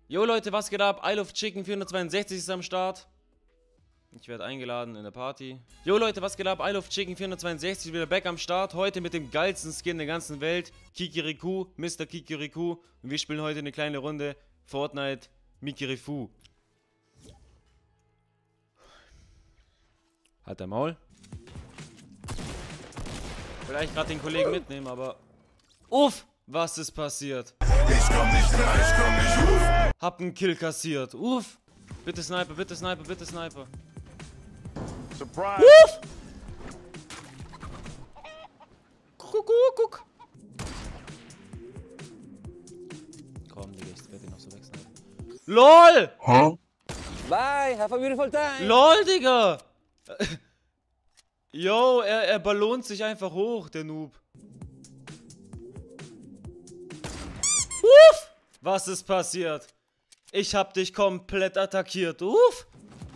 Jo Leute, was geht ab? I Love Chicken 462 ist am Start. Ich werde eingeladen in der Party. Jo Leute, was geht ab? I Love Chicken 462 wieder back am Start. Heute mit dem geilsten Skin der ganzen Welt. Kikiriku, Mr. Kikiriku. Und wir spielen heute eine kleine Runde Fortnite Mikirifu. Halt der Maul. Vielleicht gerade den Kollegen mitnehmen, aber... Uff, was ist passiert? Ich komm nicht rein, ich komm nicht uff. Hab einen Kill kassiert. Uff. Bitte Sniper, bitte Sniper, bitte Sniper. Surprise. Uff. Guck. Komm, Digga, ich werde den noch so wegsnipen. LOL! Huh? Bye, have a beautiful time. LOL, Digga! Yo, er ballont sich einfach hoch, der Noob. Uff! Was ist passiert? Ich hab dich komplett attackiert. Uff!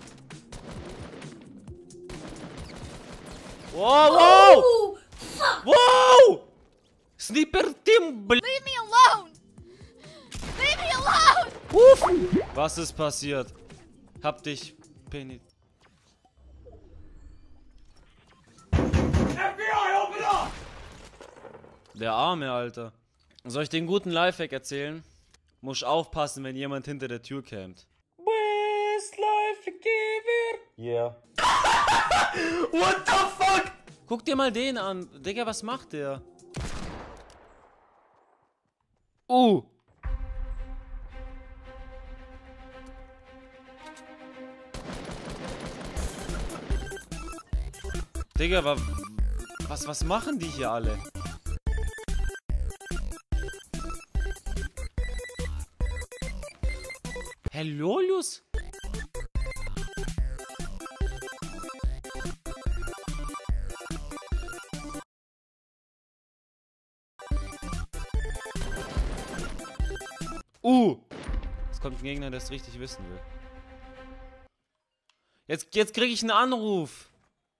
Wow! Oh, fuck. Wow! Sniper Team. Leave me alone! Leave me alone! Uff! Was ist passiert? Hab dich penetriert. Der Arme, Alter. Soll ich den guten Lifehack erzählen? Muss aufpassen, wenn jemand hinter der Tür campt. Best Lifehack ever. Yeah. What the fuck? Guck dir mal den an. Digga, was macht der? Digga, was machen die hier alle? Hallo, Lus? Jetzt kommt ein Gegner, der es richtig wissen will. Jetzt kriege ich einen Anruf.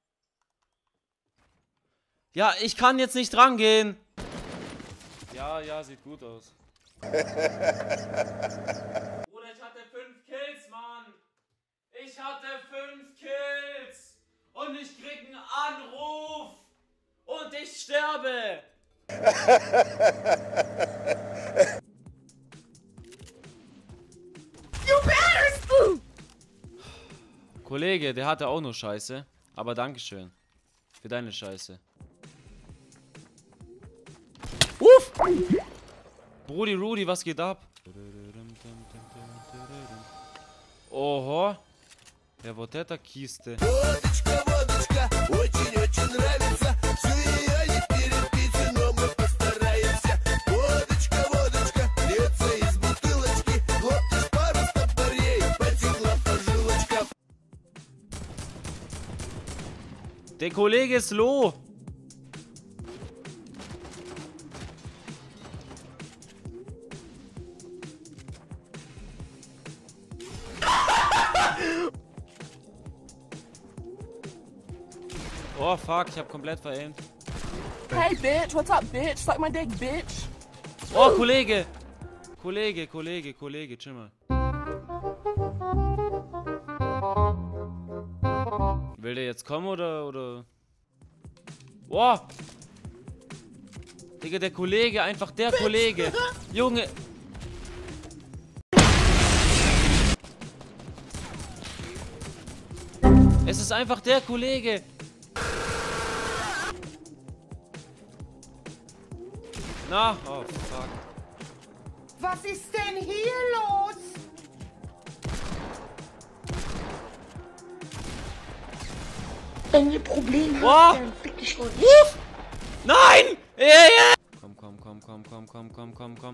Ja, ich kann jetzt nicht rangehen. Ja, sieht gut aus. Bruder, ich hatte 5 Kills, Mann. Ich hatte 5 Kills. Und ich krieg einen Anruf. Und ich sterbe. Kollege, der hatte auch nur Scheiße. Aber Dankeschön. Für deine Scheiße. Uff! Brudi Rudy, was geht ab? Oho. Ja, вот это кисты. Водочка, водочка, очень-очень нравится. Всю ее не перепить, но мы постараемся. Водочка, водочка, льется из бутылочки. Глотнешь пару стопорей, потекла по жилочкам. Der Kollege ist low. Oh fuck, ich hab komplett veraimt. Hey bitch, what's up bitch? Suck my dick bitch. Oh, Kollege! Kollege, chill mal. Will der jetzt kommen oder? Oh! Digga, der Kollege, einfach der Kollege. Junge! Es ist einfach der Kollege. Na, oh fuck. Was ist denn hier los? Wenn ihr Probleme Oh. habt, dann fick dich euch. Nein! Yeah. Komm.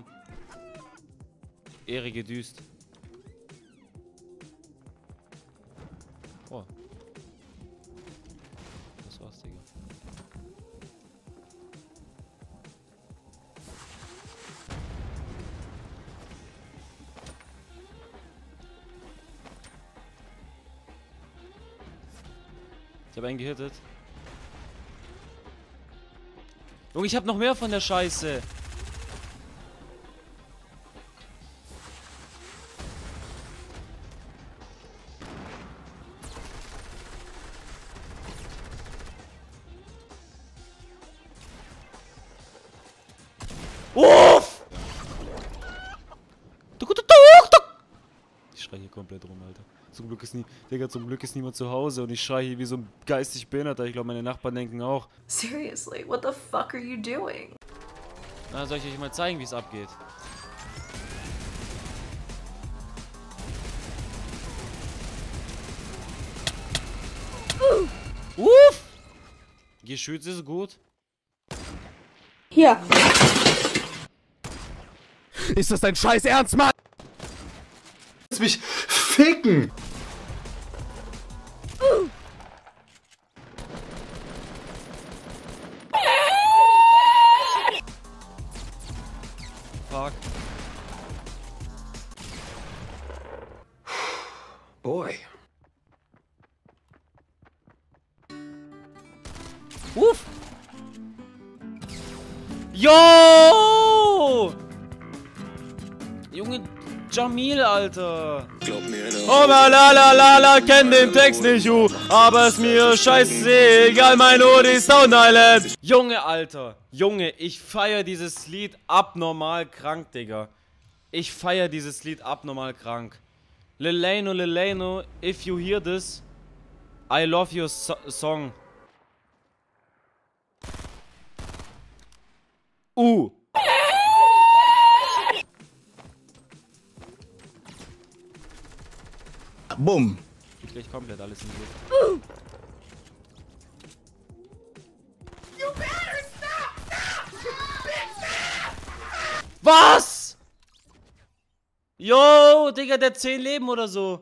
Ehre gedüst. Oh. Das war's, Digga. Ich habe einen gehittet. Junge, ich habe noch mehr von der Scheiße. Uff! Ich schreie hier komplett rum, Alter. Zum Glück ist Digga, zum Glück ist niemand zu Hause und ich schreie hier wie so ein geistig Behinderter. Ich glaube, meine Nachbarn denken auch. Seriously, what the fuck are you doing? Na, soll ich euch mal zeigen, wie es abgeht? Uff! Geschützt ist gut. Hier. Ist das dein Scheiß Ernst, Mann? Lass mich ficken! Fuck. Boy. Uff! Yo! Junge Jamil, Alter. Oh la la la la, kenn den Text nicht, aber ist mir scheißegal, mein Ode ist Down Island. Junge, Alter. Junge, ich feier dieses Lied abnormal krank, Digga. Ich feier dieses Lied abnormal krank. Leleno, if you hear this, I love your song. Bumm. Geht gleich komplett alles in die Luft. Was? Yo, Digga, der hat 10 Leben oder so.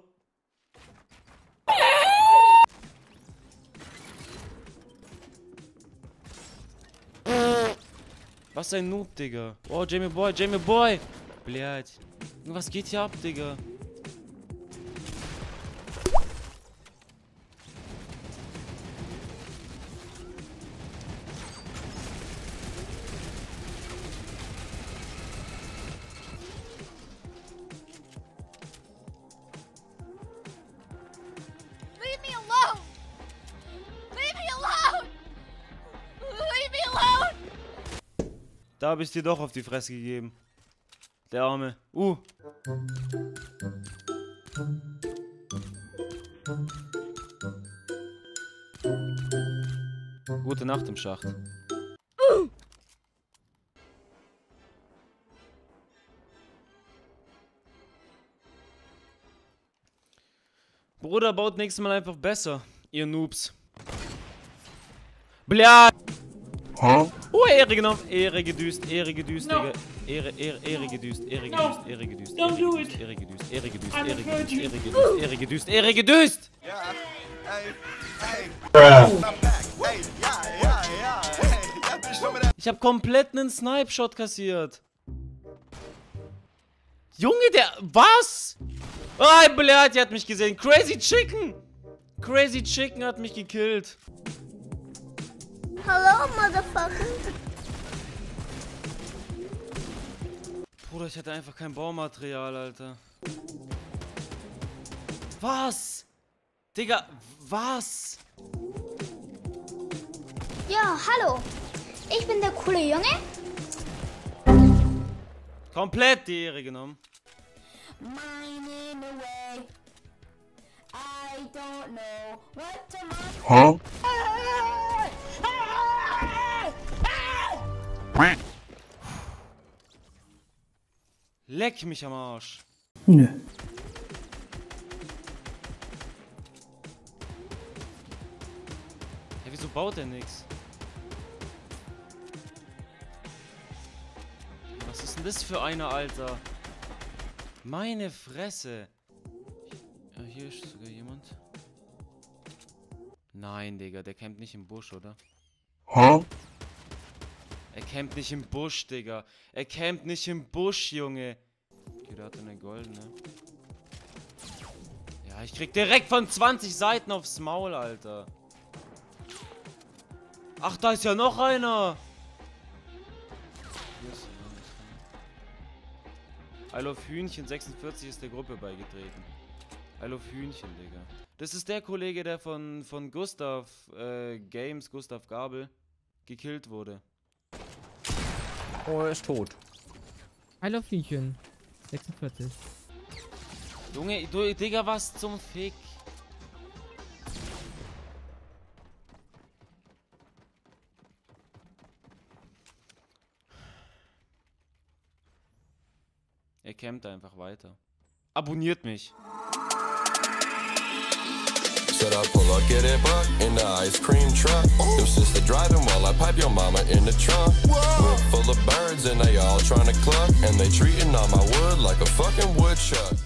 Was ein Noob, Digga. Oh, Jamie Boy. Blöd. Was geht hier ab, Digga? Leave me alone! Leave me alone! Leave me alone! Da hab ich dir doch auf die Fresse gegeben. Der Arme. Gute Nacht im Schacht. Bruder, baut nächstes Mal einfach besser, ihr Noobs. Bля! Huh? Oh, Ehre genommen. Ehre gedüst, Digga. Ehre gedüst. Ich hab komplett einen Snipe-Shot kassiert. Junge, der... Was? Ah, Blöd, die hat mich gesehen. Crazy Chicken hat mich gekillt. Hello, motherfucker. Bruder, ich hatte einfach kein Baumaterial, Alter. Was? Digga, was? Ja, hallo. Ich bin der coole Junge. Komplett die Ehre genommen. Huh? Leck mich am Arsch. Nö. Ja, wieso baut er nix? Was ist denn das für einer, Alter? Meine Fresse. Ja, hier ist sogar jemand. Nein, Digga, der campt nicht im Busch, oder? Huh? Er campt nicht im Busch, Digga. Er campt nicht im Busch, Junge. Okay, der hat eine goldene. Ja, ich krieg direkt von 20 Seiten aufs Maul, Alter. Ach, da ist ja noch einer. Hier ist einer. I love Hühnchen 46 ist der Gruppe beigetreten. I love Hühnchen, Digga. Das ist der Kollege, der von Gustav Games, Gustav Gabel, gekillt wurde. Oh, er ist tot. I love Hühnchen. 46. Junge, du, Digga, was zum Fick? Er campt einfach weiter. Abonniert mich. Said I pull up, get it buck in the ice cream truck. Your sister driving while I pipe your mama in the trunk. Whip full of birds and they all trying to cluck. And they treating all my wood like a fucking woodchuck.